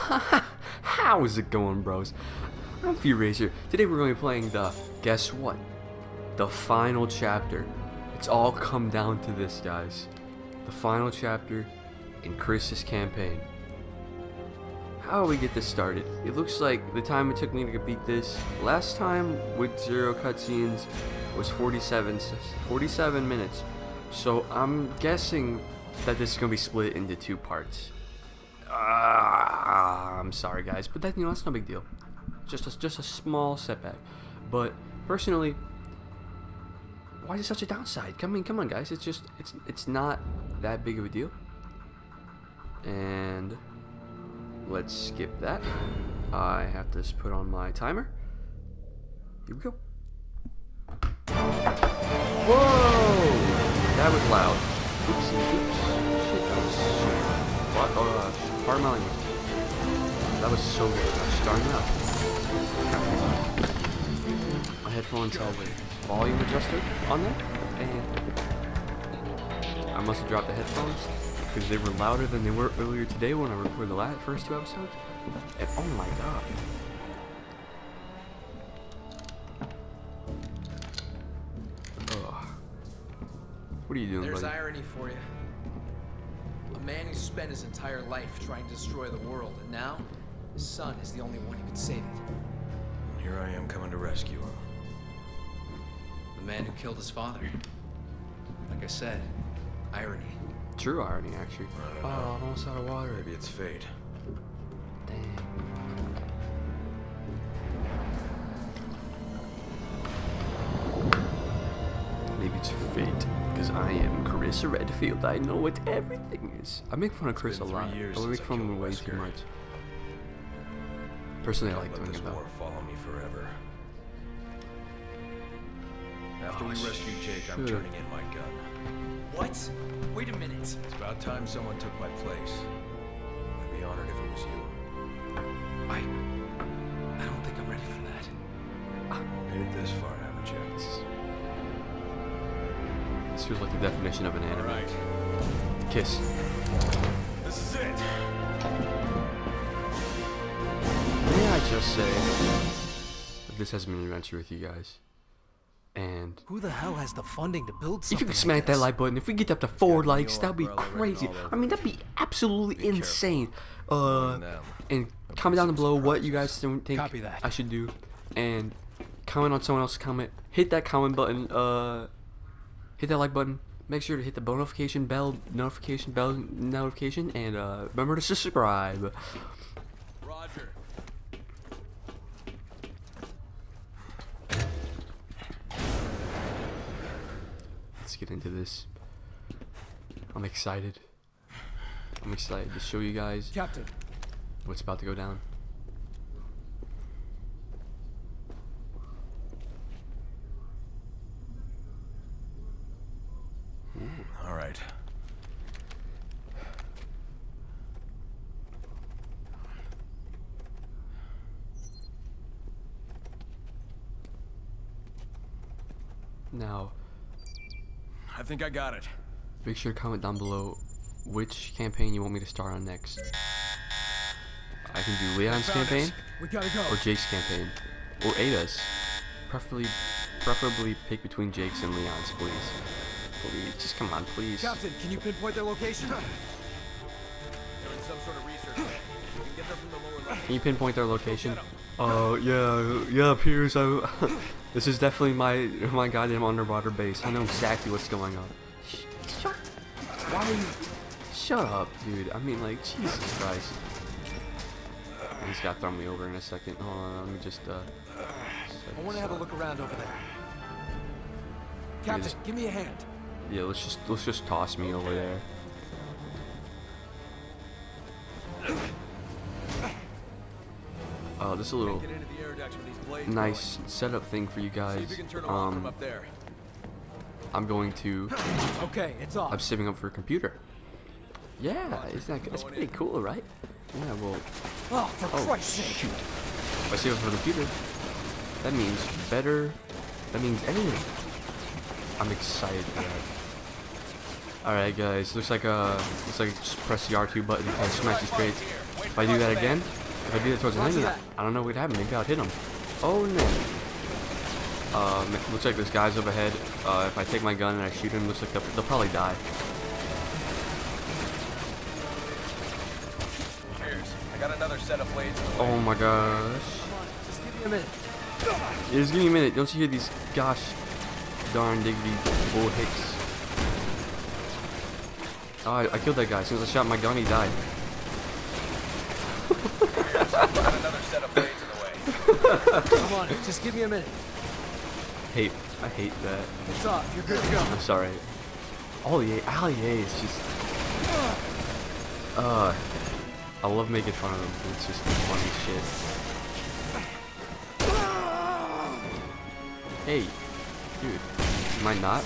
How's it going, bros? I'm F-Racer. Today we're going to be playing the, guess what? The final chapter. It's all come down to this, guys. The final chapter in Chris's campaign. How do we get this started? It looks like the time it took me to beat this last time with 0 cutscenes was 47 minutes. So I'm guessing that this is going to be split into 2 parts. I'm sorry guys, but that, that's no big deal. Just a small setback. But personally, why is it such a downside? Come on guys, it's not that big of a deal. And let's skip that. I have to just put on my timer. Here we go. Whoa! That was loud. Oops. Shit, that was what? Pardon my language. That was so good. Starting up. My headphones have a volume adjuster on there, and I must have dropped the headphones because they were louder than they were earlier today when I recorded the first 2 episodes. And oh my god. Ugh. What are you doing, There's buddy? irony for you. A man who spent his entire life trying to destroy the world, and now his son is the only one who can save it. And here I am coming to rescue him. The man who killed his father. Like I said, irony. True irony, actually. I don't Oh, know. I'm almost out of water. Maybe it's fate. Damn. Maybe it's fate, because I am Chris Redfield. I know what everything is. I make fun of Chris a been 3 lot. years I make since I fun of him killed way Wesker. too much. Personally, I like Let doing this it though. war follow me forever. After we rescue Jake, I'm shit. turning in my gun. What? Wait a minute. It's about time someone took my place. I'd be honored if it was you. I don't think I'm ready for that. Made it this far, haven't you? This feels like the definition of an anime. Alright, Kiss. this is it. May I just say that this has been an adventure with you guys. And Who the hell has the funding to build if something you could like smack that this? like button, if we get up to 4 Yeah, likes, your that'd be umbrella written crazy. all I over mean, it. that'd be absolutely Be careful. insane. Knowing them, And there'll comment be down some below what you surprises. guys think Copy that. I should do, and comment on someone else's comment. Hit that comment button. Hit that like button. Make sure to hit the notification bell, and remember to subscribe. Roger. Let's get into this. I'm excited. I'm excited to show you guys Captain, what's about to go down. Alright. Now, I think I got it. make sure to comment down below which campaign you want me to start on next. I can do Leon's Found it. campaign, we gotta go. or Jake's campaign, or Ada's. Preferably pick between Jake's and Leon's, please. Please, just come on, please. Captain, can you pinpoint their location? Doing some sort of research. You can get there from the lower level. Can you pinpoint their location? Oh yeah, Piers. This is definitely my goddamn underwater base. I know exactly what's going on. Shut. Why? Are you, shut up, dude. I mean, like, Jesus Christ. He's got to throw me over in a second. Hold on, let me just I want to have a look around over there. Captain, just- give me a hand. Yeah, let's just toss me over there. Oh, this is a little Get into the air ducts with these blades nice setup thing for you going. See guys. if you can turn them off from up there. I'm going to. Okay, it's off. I'm saving up for a computer. Yeah, isn't that? That's pretty cool, right? Yeah, well. Oh, for Oh, Christ's sake. shoot. If I save up for the computer, that means better. That means editing. I'm excited for that. Alright guys, looks like just press the R2 button and smash these crates. If I do that again, if I do that towards the enemy, I don't know what happened. Maybe I'll hit him. Oh no. Looks like this guy's overhead. If I take my gun and I shoot him, looks like they'll probably die. Cheers. I got another set of blades. Oh my gosh. Just give me a minute. Yeah, just give me a minute. Don't you hear these gosh darn diggity bull hicks? Oh, I killed that guy. As soon as I shot my gun, he died. Cheers. Got another set of blades in the way. Come on, just give me a minute. I hate that. It's off. You're good to go. I'm sorry. Ali A is just. I love making fun of him. It's just funny shit. Hey, dude, am I not?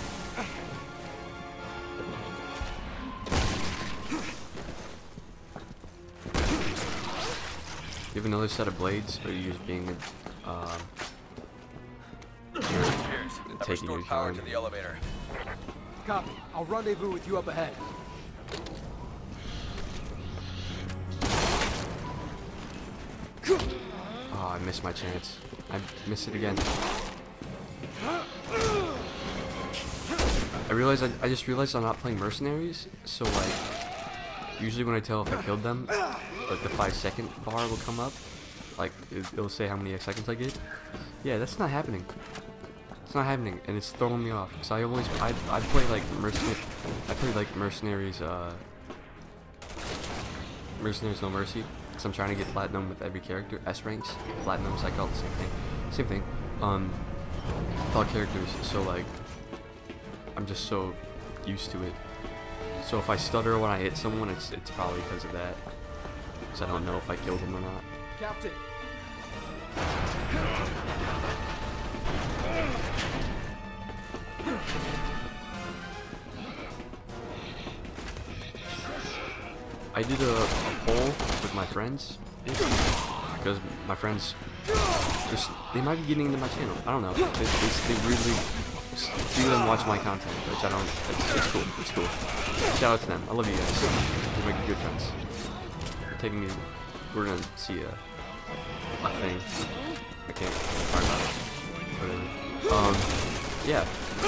You have another set of blades, or are you just being Cheers. I've taking your restored power time? to the elevator. Copy. I'll rendezvous with you up ahead. Oh, I missed my chance. I missed it again. I just realized I'm not playing mercenaries, so like, usually when I tell if I killed them, like the 5-second bar will come up, like it'll say how many seconds I get. Yeah, that's not happening. It's not happening, and it's throwing me off. So I play like mercenaries, Mercenaries No Mercy, because I'm trying to get platinum with every character. S ranks, platinum, so I call it the same thing. Same thing. With all characters. So like, I'm just so used to it. So if I stutter when I hit someone, it's probably because of that. Because I don't know if I killed him or not. Captain. I did a poll with my friends because my friends they might be getting into my channel. I don't know. They really do them watch my content, which I don't. It's cool. It's cool. Shout out to them. I love you guys. You're making good friends. Taking me. We're gonna see a thing. I can't talk about it. Whatever. Yeah.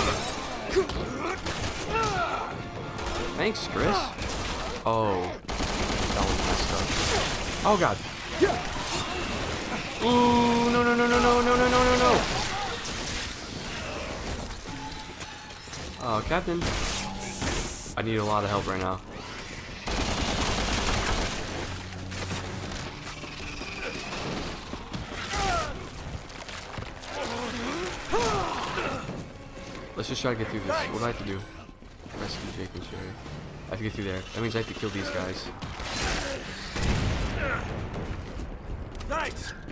Thanks, Chris. Oh, that was messed up. Oh god. Ooh, no, no, no, no, no, no, no, no, no, no. Oh, Captain. I need a lot of help right now. Let's just try to get through this. What do I have to do? Rescue Jake and Sherry. I have to get through there. That means I have to kill these guys. Nice.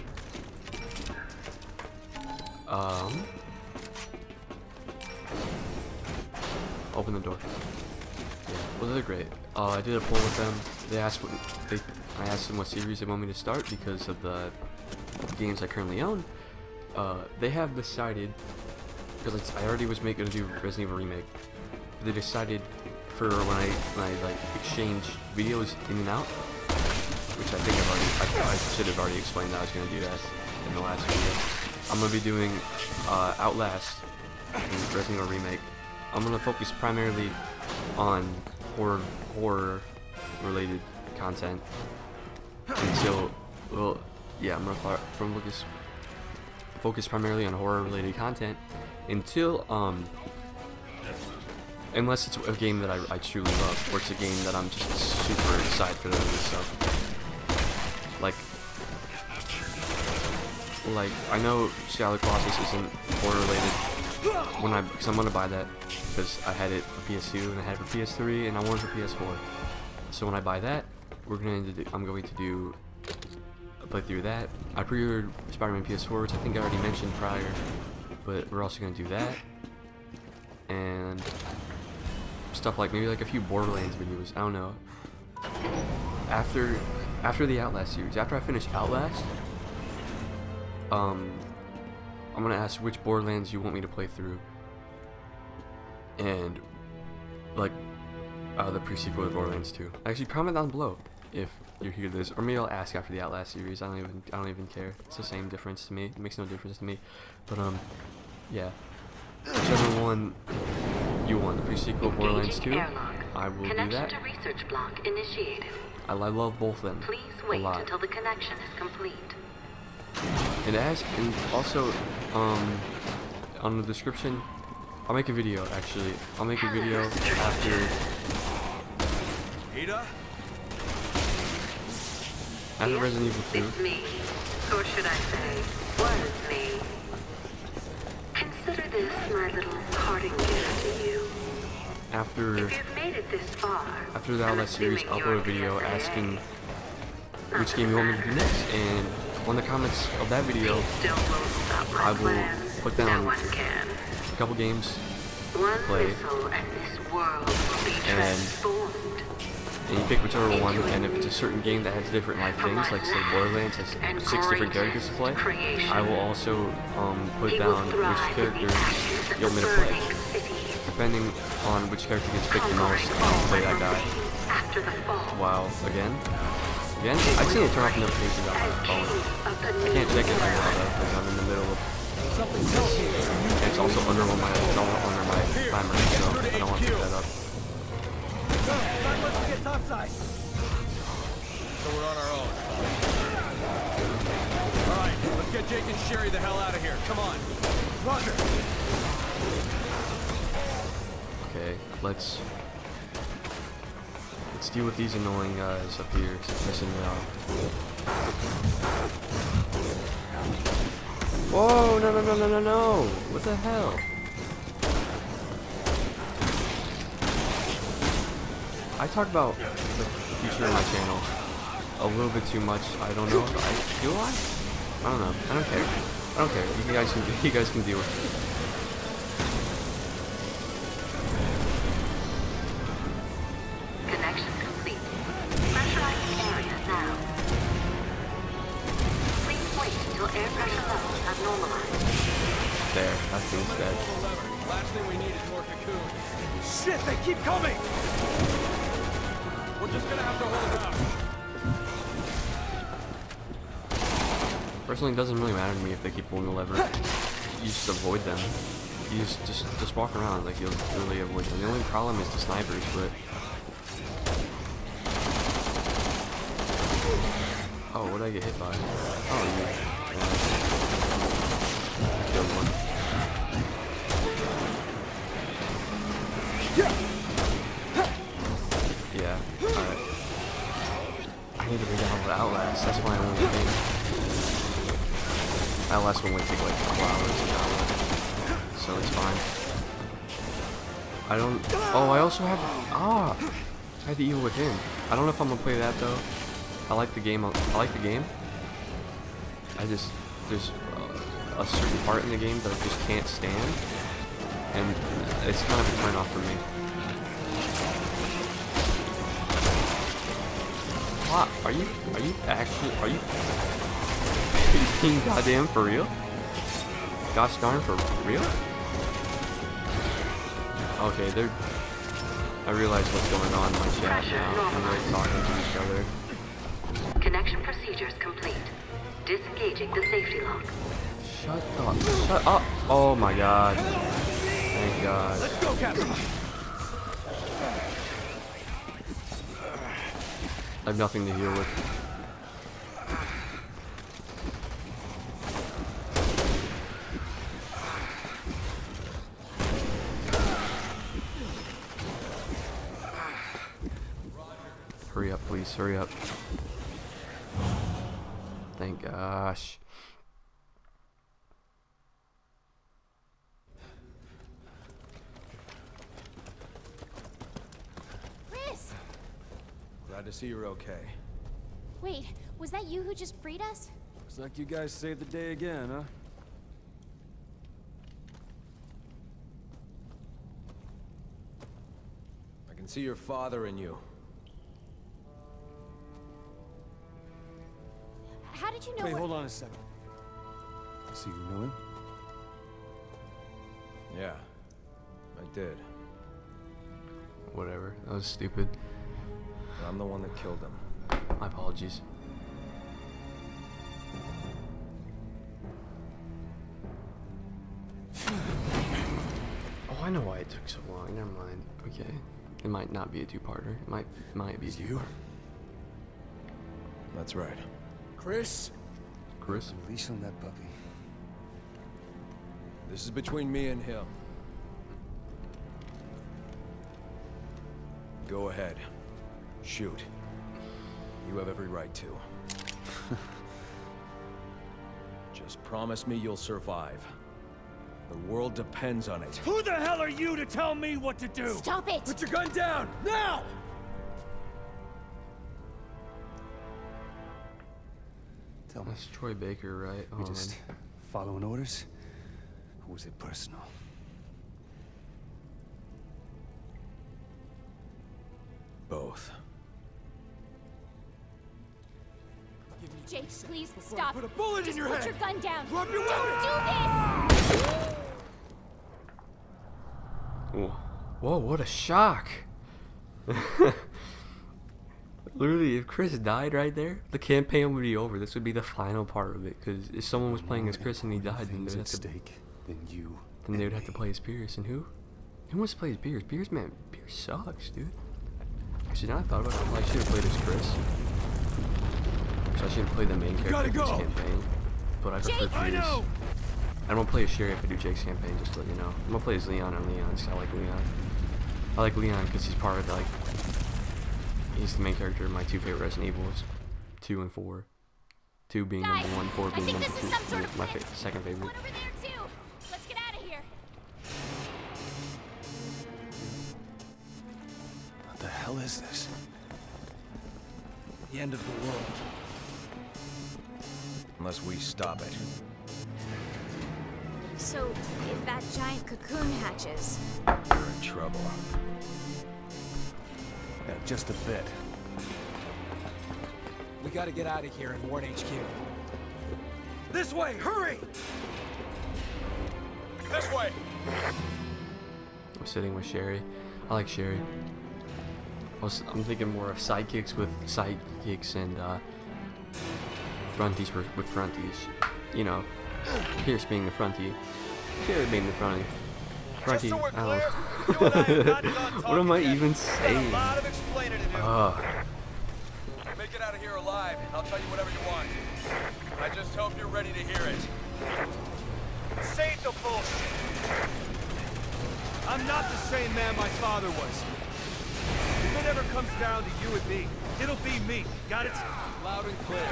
Open the door. Yeah, well, they're great. I did a poll with them. They asked what I asked them what series they want me to start because of the games I currently own. They have decided, because I already was gonna do Resident Evil Remake. They decided for when I like exchange videos in and out, which I think I should have already explained that I was gonna do that in the last video. I'm gonna be doing Outlast and Resident Evil Remake. I'm gonna focus primarily on horror related content until, well, yeah, I'm gonna focus primarily on horror related content until unless it's a game that I truly love, or it's a game that I'm just super excited for them and stuff. Like I know Shadow Colossus isn't horror related because I'm gonna buy that because I had it for PS2 and I had it for PS3 and I want it for PS4. So when I buy that, I'm going to do a playthrough of that. I pre-ordered Spider-Man PS4, which I think I already mentioned prior, but we're also gonna do that and stuff like maybe like a few Borderlands videos. I don't know. After the Outlast series, after I finish Outlast, I'm gonna ask which Borderlands you want me to play through, and like the pre-sequel to Borderlands 2. Actually, comment down below if you hear this, or maybe I'll ask after the Outlast series. I don't even care. It's the same difference to me. It makes no difference to me. But yeah, whichever one you want, the pre-sequel Borderlands 2, I will do that. To research block initiated. I love both of them. Please a wait lot. until the connection is complete. And also on the description, I'll make a video actually. I'll make a video after Resident Evil 2. It's me, or should I say, was me. Consider this my little parting gift to you. After If you've made it this far, the Outlast series, I'll upload a video asking which game you want me to do next, and on the comments of that video, I will put down a couple games to play, and you pick whichever one, and if it's a certain game that has different life things, like say Borderlands has 6 different characters to play, I will also put down which characters you want me to play. Depending on which character gets picked the most, I'll play that guy. Wow, again? I'd say I'll turn off notifications on my phone. I can't check it right now though, because I'm in the middle of this. And it's also under my timer, so I don't want to pick that up. So we're on our own. Alright, let's get Jake and Sherry the hell out of here. Come on. Roger. Okay, let's deal with these annoying guys up here messing me off. Whoa, no. What the hell? I talk about the future of my channel a little bit too much. I don't know. Do I? I don't know. I don't care. I don't care. You guys can deal with it. Connection complete. Pressurize the area now. Please wait until air pressure levels have normalized. There, that thing's dead. Last thing we need is more cocoon. Shit, they keep coming! We're just gonna have to hold out. Personally, it doesn't really matter to me if they keep pulling the lever. You just avoid them. You just walk around, like you'll really avoid them. The only problem is the snipers, but oh, what did I get hit by? Oh, you. Killed one. Yeah. Alright. I need to read out the Outlast. That's why I only think. Outlast will only take like a couple hours an hour, so it's fine. I don't. Oh, I also have. I had the Evil Within. I don't know if I'm gonna play that though. I like the game. I like the game. There's a certain part in the game that I just can't stand, and it's kind of a turn off for me. What? Are you being goddamn for real? Gosh darn for real? Okay, I realize what's going on in my chat now, and they're talking to each other. Connection procedures complete. Disengaging the safety lock. Shut up. Oh my god. Thank god. Let's go, Captain! I have nothing to heal with. Hurry up, please. Hurry up. Thank gosh. Chris! Glad to see you're okay. Wait, was that you who just freed us? Looks like you guys saved the day again, huh? I can see your father in you. How did you know? Wait, hold on a second. I see you knew him? Yeah, I did. Whatever. That was stupid. I'm the one that killed him. My apologies. Oh, I know why it took so long. Never mind. Okay. It might not be a two-parter. It might be a two-parter. That's right. Chris? Chris? Release on that puppy. This is between me and him. Go ahead. Shoot. You have every right to. Just promise me you'll survive. The world depends on it. Who the hell are you to tell me what to do? Stop it! Put your gun down! Now! Tell me, That's Troy Baker, right? we just following orders? Or was it personal? Both. Jake, please stop. Put a bullet Just in your put head. your gun down. Drop your Don't weapon. do this! Whoa. Whoa, what a shock! Literally, if Chris died right there, the campaign would be over. This would be the final part of it, because if someone was playing as Chris and he died, then Things they'd at have to, stake. Then you. then they would have to play as Pierce. And who? Who wants to play as Pierce? Pierce, man, Pierce sucks, dude. Actually, now I thought about it, I should have played as Chris. So I should have played the main character of this campaign. But I prefer Jake, Pierce. I don't play as Sherry if I do Jake's campaign, just to let you know. I'm gonna play as Leon and Leon, because I like Leon. I like Leon because he's part of the, like, he's the main character of my two favorite Resident Evils, 2 and 4. 2 being Guys, number 1, 4 I being think number this 2, is some sort of my plan. second favorite. One over there too. Let's get out of here. What the hell is this? The end of the world. Unless we stop it. So, if that giant cocoon hatches, We're in trouble. Yeah, just a bit. We gotta get out of here and warn HQ. This way, hurry! This way! I'm sitting with Sherry. I like Sherry. I'm thinking more of sidekicks with sidekicks and fronties with fronties. You know, Pierce being the frontie, Sherry being the frontie. Frontie, I don't know. What am I even saying? Lot of explaining to do. Make it out of here alive. I'll tell you whatever you want. I just hope you're ready to hear it. Save the bullshit. I'm not the same man my father was. If it ever comes down to you and me, it'll be me. Got it? Loud and clear.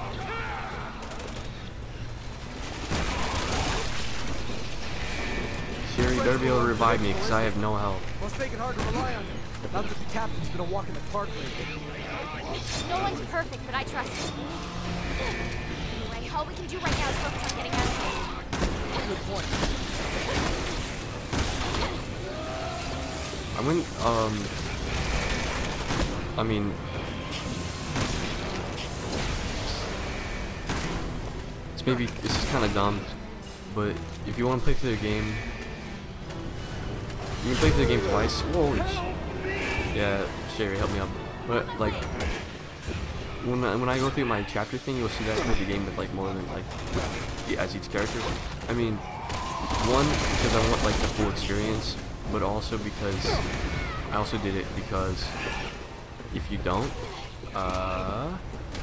Sherry, you better be able to revive me because I have no health. Must make it hard to rely on you. Now that the captain's been a walk in the park lately. no one's perfect, but I trust him. Anyway, all we can do right now is focus on getting out of here. Good point. I wouldn't, I mean, this is kind of dumb, but if you want to play through the game, you can play through the game twice. Whoa, yeah, Sherry, help me out. But like, when I go through my chapter thing, you'll see that I play the game with like more than like as each character. I mean, one because I want like the full experience, but also because I also did it because if you don't, I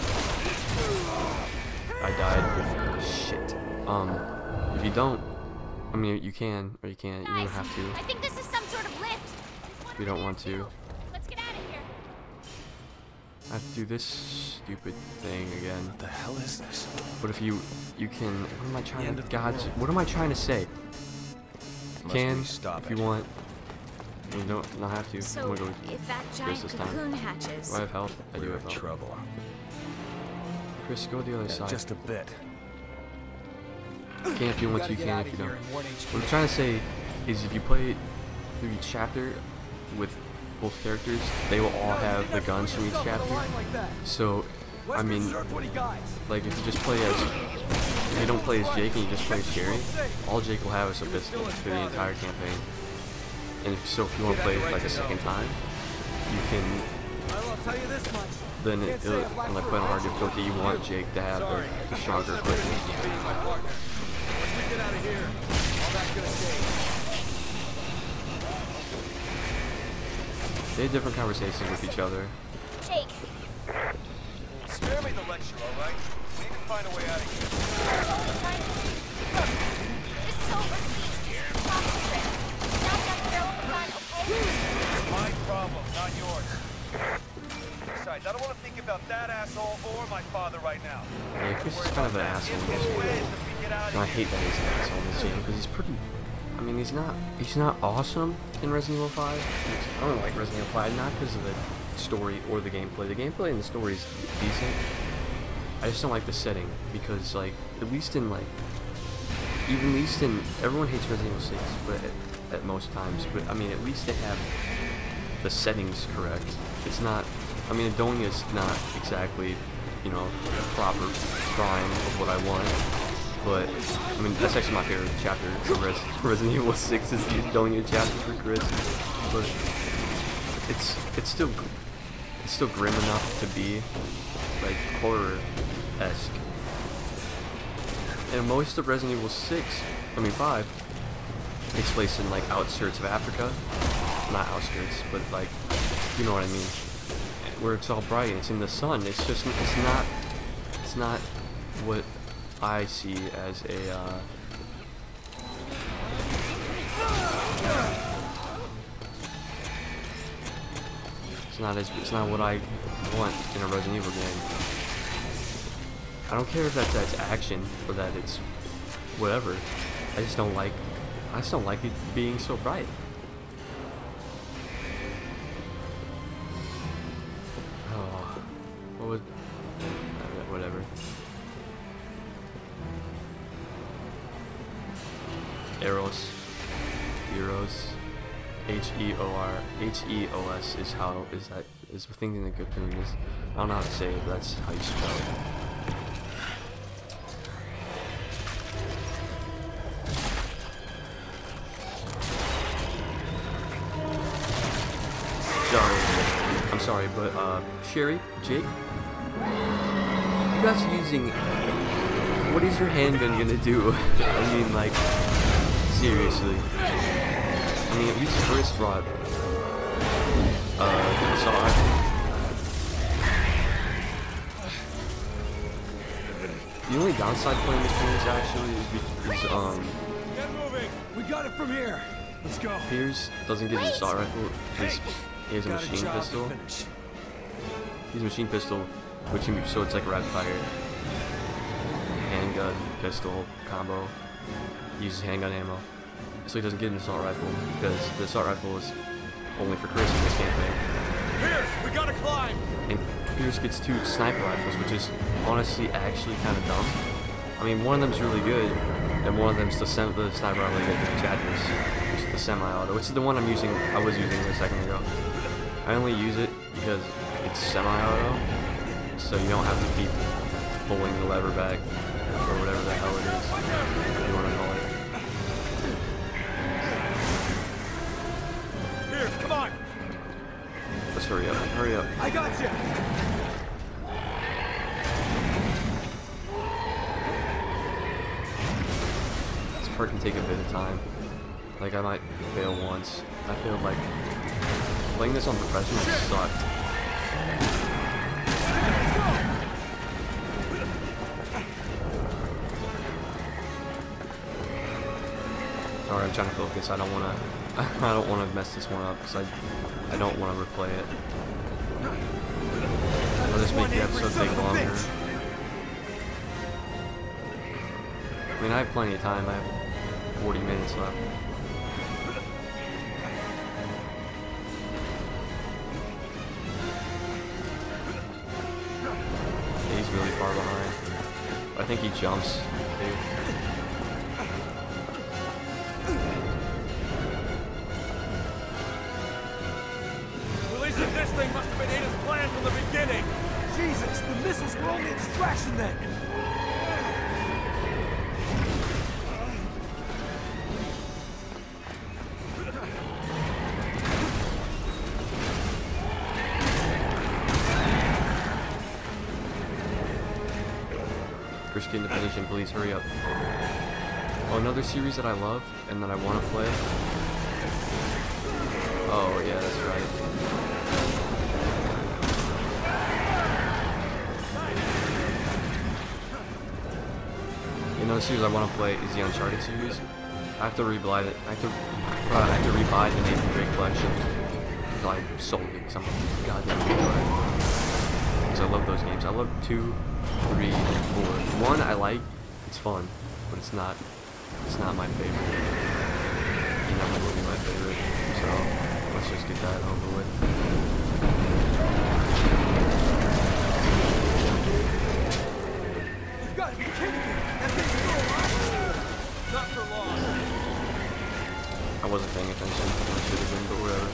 died. Shit. If you don't, I mean, you can or you can't. You don't Guys, have to. I think this is some sort of lift. You don't want to. Let's get out of here. I have to do this stupid thing again. What the hell is this? But if you can, what am I trying end to? of the God, world. what am I trying to say? Must Can we stop if it? you want. You don't not have to. So, I'm gonna go with if that Chris giant this time. cocoon hatches, Do I have health? I do We're have in health. trouble. Chris, go to the other Yeah, side. just a bit. You can if you want to, Gotta you get can out if of you here don't. and warn HQ. What I'm trying to say is if you play through each chapter with both characters, they will all have the guns from each chapter. So, I mean, like if you just play as, if you don't play as Jake and you just play as Sherry, all Jake will have is a pistol for the entire campaign. And so if you want to play it like a second time, you can, I'll tell you this much. then it'll like put on hard difficulty. You want Jake to have Sorry. the stronger Being equipment. my partner. Once we get out of here, all that's gonna change. They had different conversations with each other. Jake, Spare me the lecture, all right? We need to find a way out of here. this is over. Please, just talk to Chris. Not that girl with the gun, okay? It's my problem, not yours. Besides, I don't want to think about that asshole or my father right now. Yeah, Chris is kind of an asshole in this game. And I hate that he's an asshole in this game because he's pretty. I mean, he's not awesome in Resident Evil 5. I don't like Resident Evil 5 not because of the story or the gameplay. The gameplay and the story is decent. I just don't like the setting because, like, at least in everyone hates Resident Evil 6, but at most times. But I mean, at least they have the settings correct. It's not. I mean, Adonia's not exactly, you know, a proper drawing of what I want. But, I mean, that's actually my favorite chapter of Resident Evil 6 is the Adonia chapter for Chris. But it's still grim enough to be, like, horror-esque. And most of Resident Evil 5 takes place in, like, outskirts of Africa. Not outskirts, but, like, you know what I mean. Where it's all bright and it's in the sun. It's just, it's not what I see as a, it's not what I want in a Resident Evil game. I don't care if that's action or that it's whatever. I just don't like it being so bright. Oh, what was whatever. Eros, Heros is the thing in the good thing is I don't know how to say it, but that's how you spell it. I'm sorry, but Sherry, Jake, you guys are using. What is your handgun gonna do? I mean, like, seriously. I mean, at least Chris brought assault rifle. The only downside playing this game is actually is Get moving! We got it from here! Let's go. Piers doesn't get an assault rifle because he has a Got machine job to pistol. finish. He's a machine pistol, which can be, so it's like a rapid fire handgun pistol combo. He uses handgun ammo, so he doesn't get an assault rifle because the assault rifle is only for Chris in this campaign. Pierce, we gotta climb! And Pierce gets 2 sniper rifles, which is honestly actually kind of dumb. I mean, one of them's really good, and one of them's the sniper rifle I get from Chadris, which is the semi-auto, which is the one I was using a second ago. I only use it because it's semi-auto, so you don't have to keep pulling the lever back, or whatever the hell it is, you want to call it. Pierce, come on! Let's hurry up, hurry up. I got you! This part can take a bit of time. Like, I might fail once. I failed, like, playing this on professional sucked. Sorry, I'm trying to focus. I don't want to mess this one up because I don't want to replay it. I'll just make the episode take longer. I mean, I have plenty of time. I have 40 minutes left. Yeah, he's really far behind. I think he jumps, too. Releasing this thing must have been Ada's plan from the beginning! Jesus, the missiles were only a distraction then! First get into position, please hurry up. Oh, another series that I love and that I want to play. Oh yeah, that's right. Another series I want to play is the Uncharted series. I have to rebuy it. I have to rebuy the Nathan Drake collection. I sold it because I'm a goddamn good. Because I love those games. I love 2, 3, and 4. 1 I like. It's fun, but it's not my favorite. You know, it will be my favorite. So let's just get that over with. You gotta be kidding me! That thing's still alive? Not for long. I wasn't paying attention. I should have been, but whatever.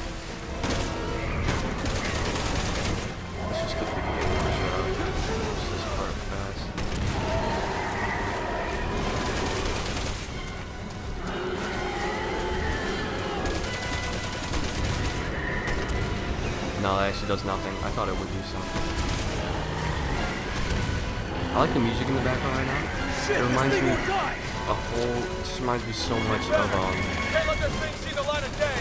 Let's just get the game out. Just this part fast. No, that actually does nothing. I thought it would do something. I like the music in the background right now. Shit, It reminds me this thing will die! it just reminds me so much of Can't let this thing see the light of day.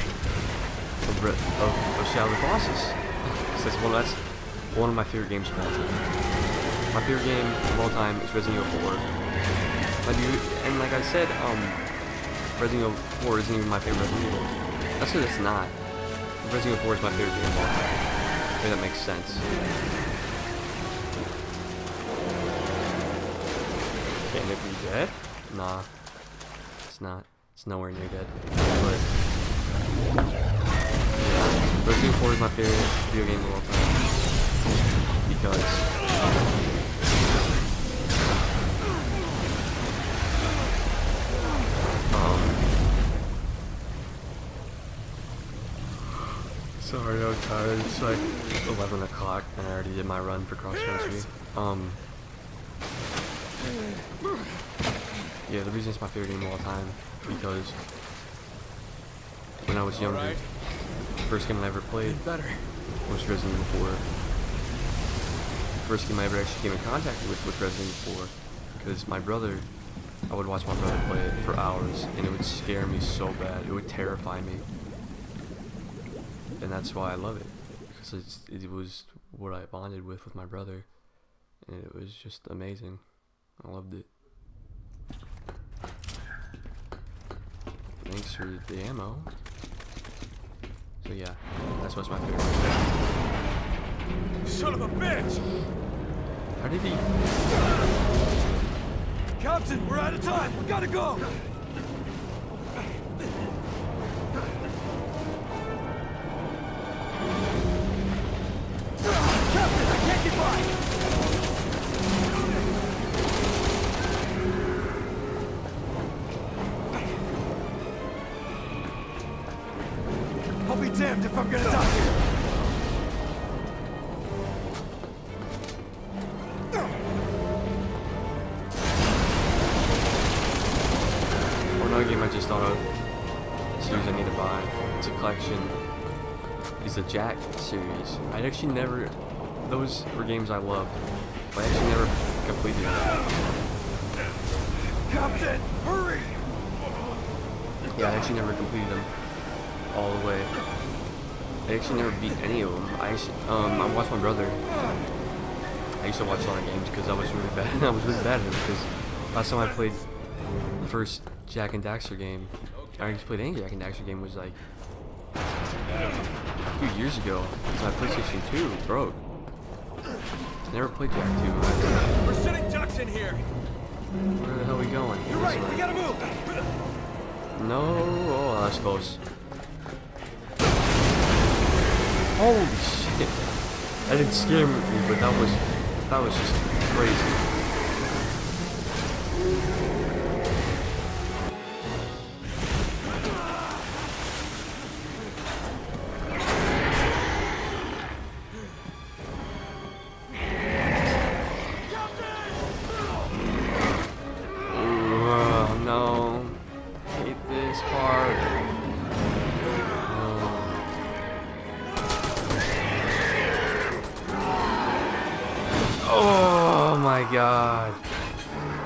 of Shadow of the Colossus. That's one of my favorite games of all time. My favorite game of all time is Resident Evil 4. And like I said, Resident Evil 4 isn't even my favorite Resident Evil. That's because it's not. Resident Evil 4 is my favorite game of all time. If that makes sense. Can it be dead? Nah. It's not. It's nowhere near dead. But yeah, Resident Evil 4 is my favorite video game of all time. Because sorry, I'm tired. It's like 11 o'clock and I already did my run for cross country. Yeah, the reason it's my favorite game of all time because when I was younger, the first game I ever played was Resident Evil 4. The first game I ever actually came in contact with was Resident Evil 4 because my brother, I would watch my brother play it for hours and it would scare me so bad. It would terrify me. And that's why I love it, because it was what I bonded with my brother, and it was just amazing. I loved it. Thanks for the ammo. So yeah, that's what's my favorite. Son of a bitch! How did he? Captain, we're out of time! We gotta go! Captain, I can't get by! I'll be damned if I'm gonna die here! Another game I just thought of, a series I need to buy. It's a collection. Is the Jack series. I actually never. Those were games I loved, but I actually never completed them. Captain, hurry! Yeah, I actually never completed them all the way. I actually never beat any of them. I watched my brother. I used to watch a lot of games because I was really bad. I was really bad at them because last time I played the first Jak and Daxter game, I actually played any Jak and Daxter game was like a few years ago. So my PlayStation 2 broke. Never played Jak 2. We're sitting ducks in here. Where the hell are we going? You're This right, way. we gotta move! No, oh, that's close. Holy shit! That didn't scare me, but that was just crazy. No. Hate this part. Oh my god.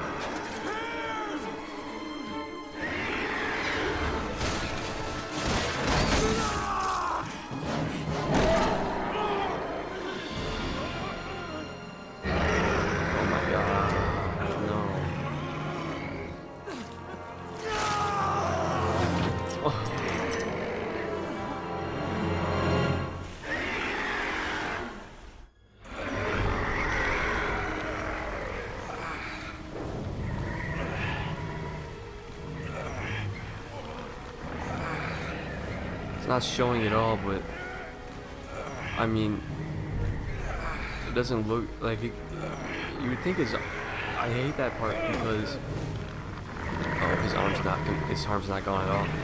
It's not showing it all, but I mean, it doesn't look like it. You would think I hate that part because his arm's not gone at all.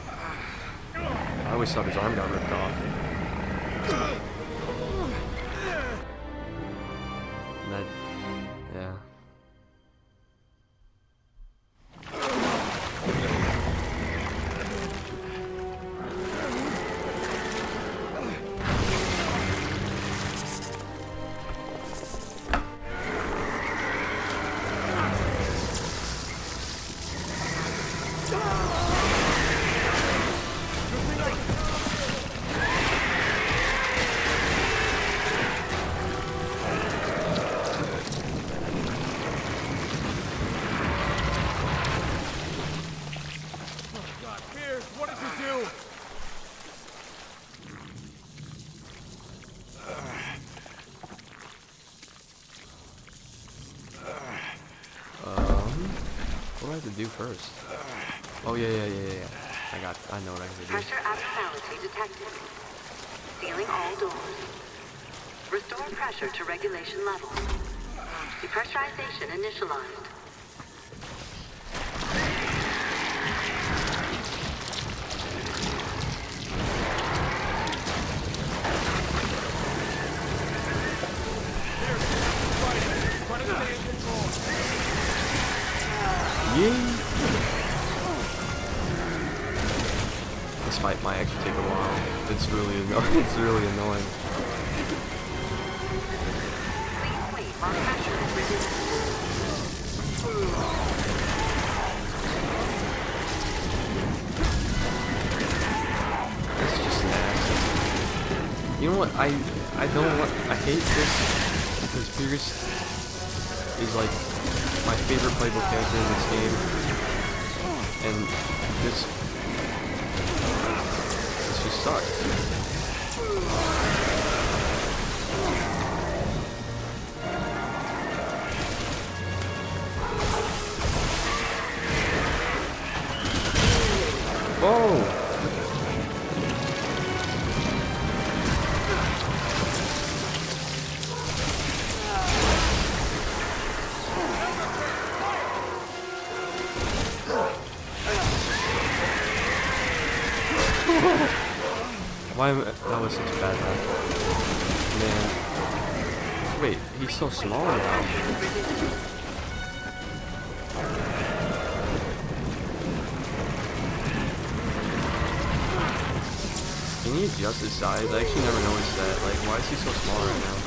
I always thought his arm got ripped off. And that, yeah. What do I have to do first? Oh yeah. I know what I have to do. Pressure abnormality detected. Sealing all doors. Restore pressure to regulation levels. Depressurization initialized. Yay! This fight might actually take a while. It's really annoying. It's really annoying. Please wait while pressure is reduced. It's just nasty. You know what? I hate this because Pierce is like my favorite playable character in this game, and this just sucks. Oh! Why? That was such a bad one. Man. Wait, he's so small now. Can he adjust his size? I actually never noticed that. Like, why is he so small right now?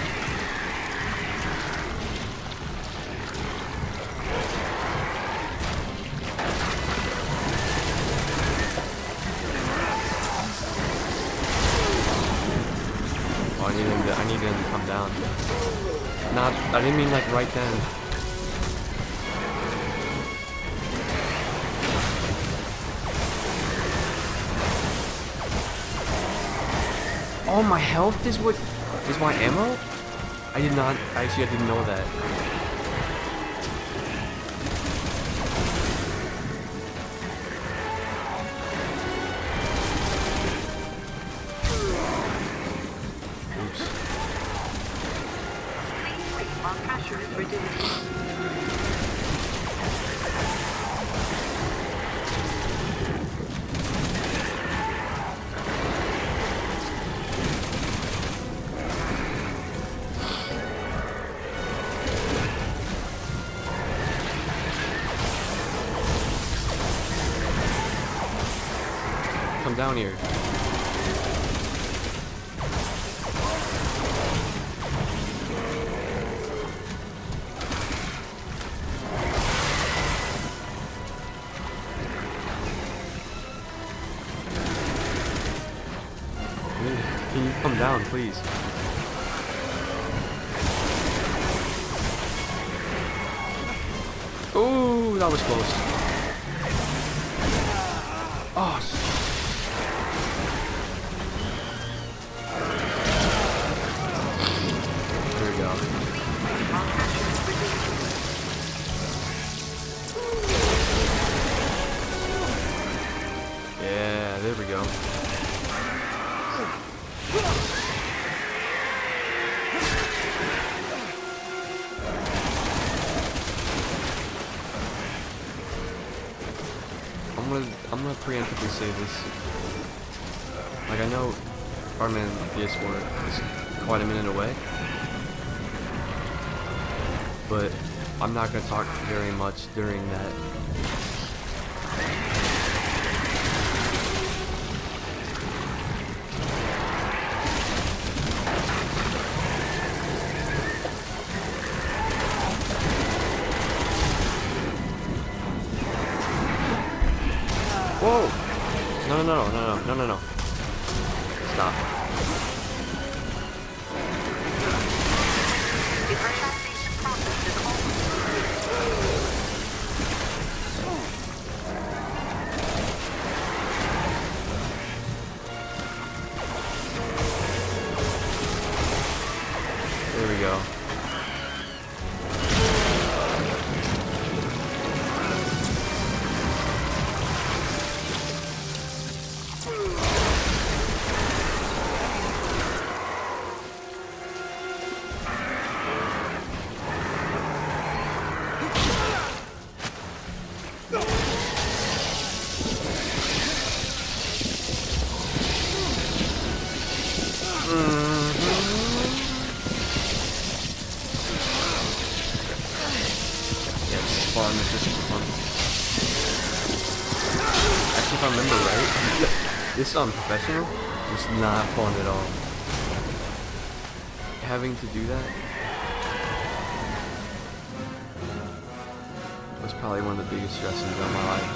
Oh, I need him to come down. Not, I didn't mean like right then. Oh, my health is what is my ammo? I didn't know that. Oops. Please wait while pressure is reduced. Come down here. Can you come down, please? Oh, that was close. Oh, there we go. Yeah, there we go. gonna preemptively say this. Like, I know Spider-Man PS4 is quite a minute away, but I'm not gonna talk very much during that. Whoa! No. Stop. The pressurization process is almost complete. There we go. Fun, it's just fun. Actually, if I remember right, this professional was not fun at all. Having to do that was probably one of the biggest stresses of my life.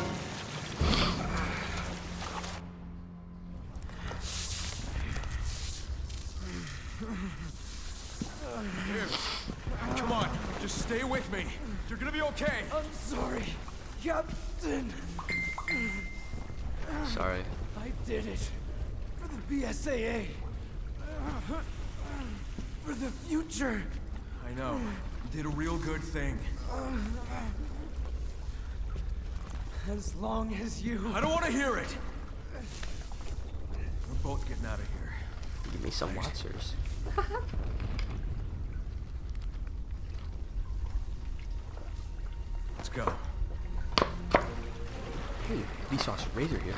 Here. Come on, just stay with me. You're gonna be okay. I'm sorry, Captain. Sorry. I did it. For the BSAA. For the future. I know. You did a real good thing. As long as you... I don't want to hear it. We're both getting out of here. Give me some Watsers. Let's go. Hey, Vsauce Razor here.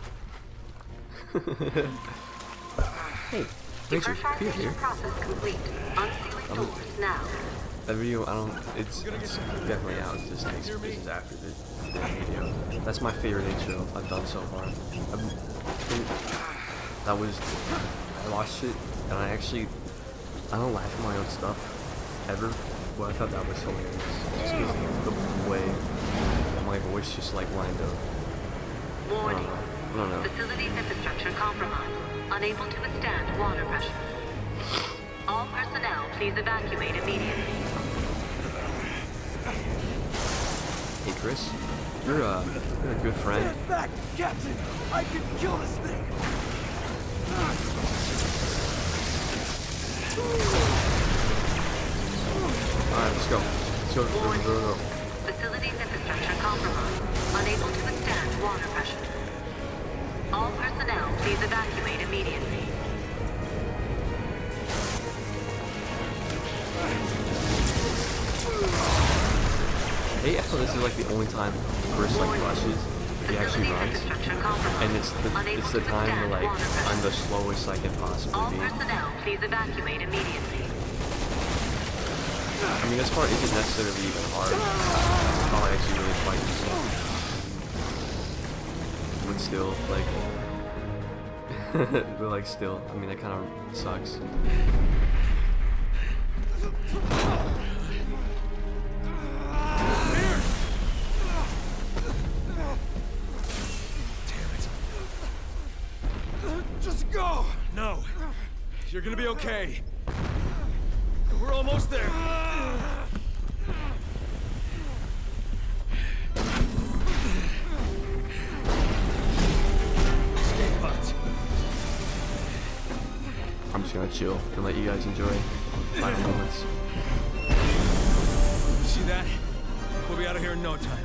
Hey, Razor, Peter here. Process complete. Unsealing doors now. That video, it's definitely out. It's just next is after this video. That's my favorite intro I've done so far. I watched it, and I don't laugh at my own stuff, ever, but I thought that was hilarious. Just because the way my voice just like lined up. Warning. I don't know. Facility's infrastructure compromised. Unable to withstand water pressure. All personnel, please evacuate immediately. Hey Chris, you're a good friend. Stand back, Captain! I can kill this thing! Alright, let's go. Let's go. Go. Facility's infrastructure compromised. Unable to withstand water pressure. All personnel, please evacuate immediately. Hey, I thought this is like the only time Chris like rushes, he actually runs, and it's the time where like I'm the slowest I can possibly All be. personnel, please evacuate immediately. I mean, this part isn't necessarily even hard. I'll actually really fight this, but still, like, but like still, I mean, that kind of sucks. Just go! No. You're gonna be okay. We're almost there. Escape pods. I'm just gonna chill and let you guys enjoy final moments. See that? We'll be out of here in no time.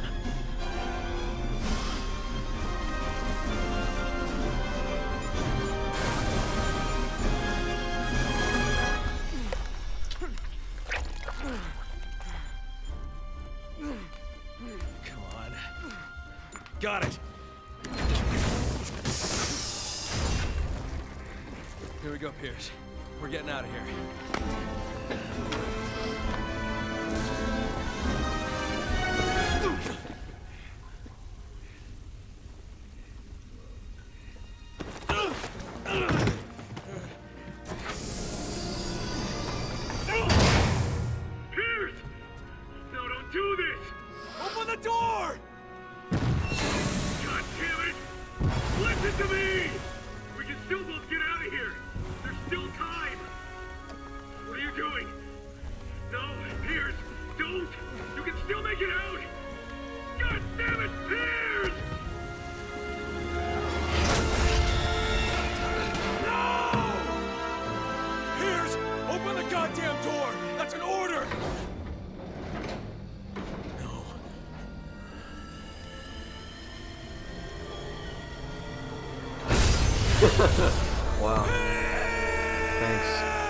Come on. Got it. Here we go, Pierce. We're getting out of here. Pierce! No, don't do this! Open the door! God damn it! Listen to me! We can still both get out of here! There's still time! What are you doing? No, Pierce, don't! You can still make it out! God damn it, Pierce! No! Pierce, open the goddamn door! That's an order! No. Wow. Thanks.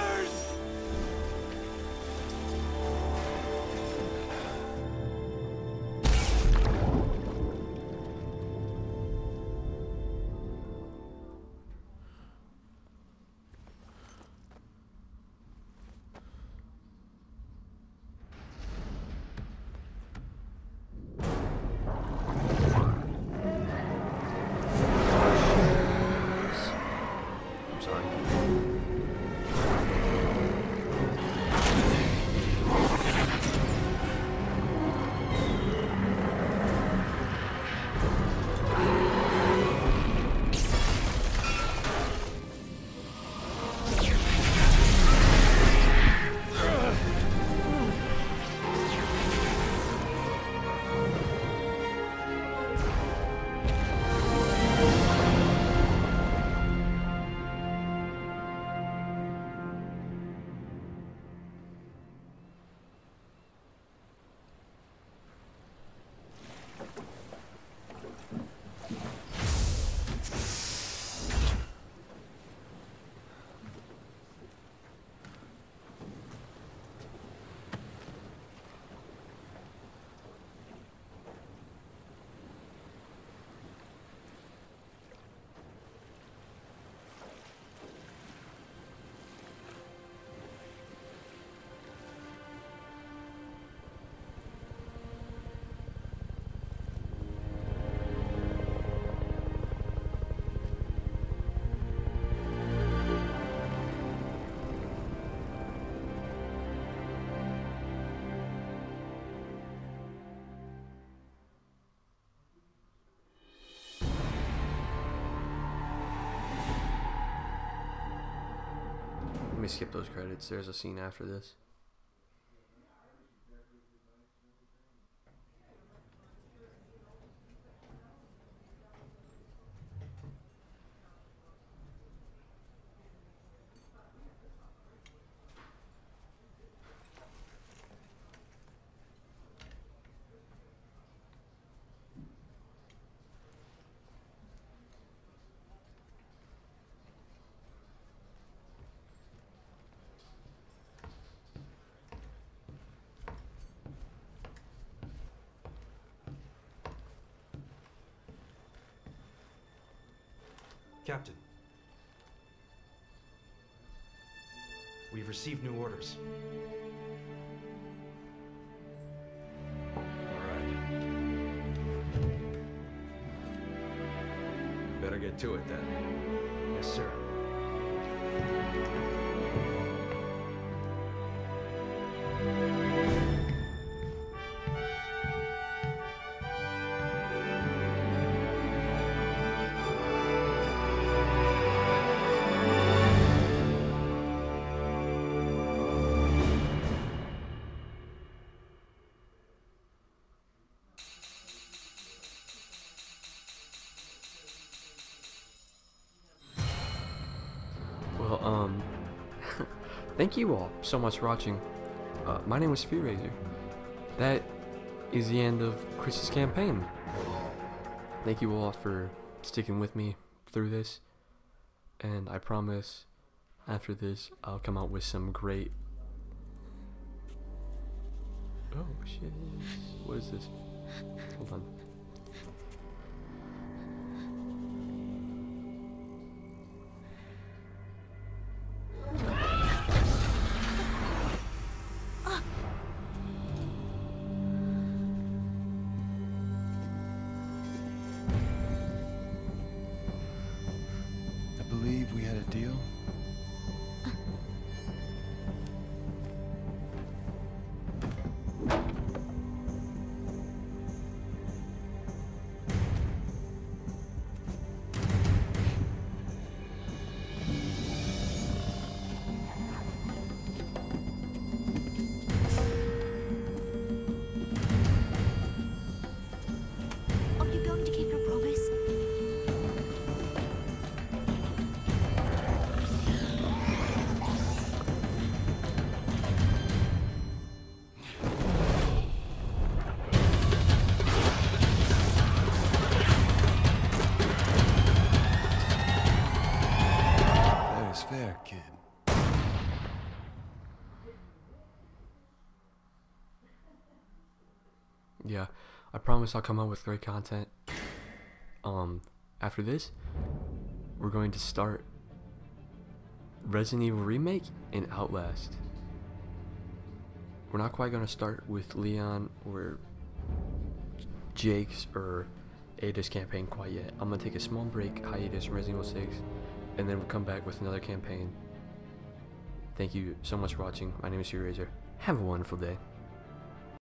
I'm sorry. Let me skip those credits. There's a scene after this. Captain, we've received new orders. All right. Better get to it then. Yes, sir. Well, thank you all so much for watching. My name was Speed Razor. That is the end of Chris's campaign. Thank you all for sticking with me through this. And I promise after this, I'll come out with some great... Oh, shit. What is this? Hold on. yeah, I promise I'll come up with great content. After this, we're going to start Resident Evil Remake and Outlast. We're not quite going to start with Leon or Jake's or Ada's campaign quite yet. I'm going to take a small break, hiatus from Resident Evil 6, and then we'll come back with another campaign. Thank you so much for watching. My name is Razor. Have a wonderful day.